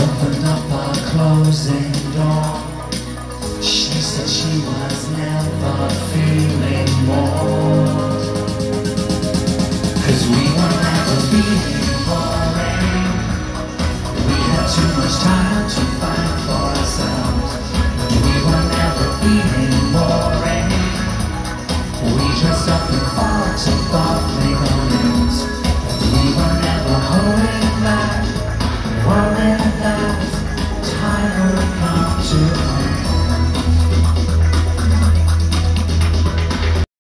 opened up our closing door. She said she was never feeling bored, 'cause we were never feeling boring. We had too much time to find for ourselves. We were never feeling boring. We dressed up and fought to thought-playing games. We were never holding back, worried that time would come to an end.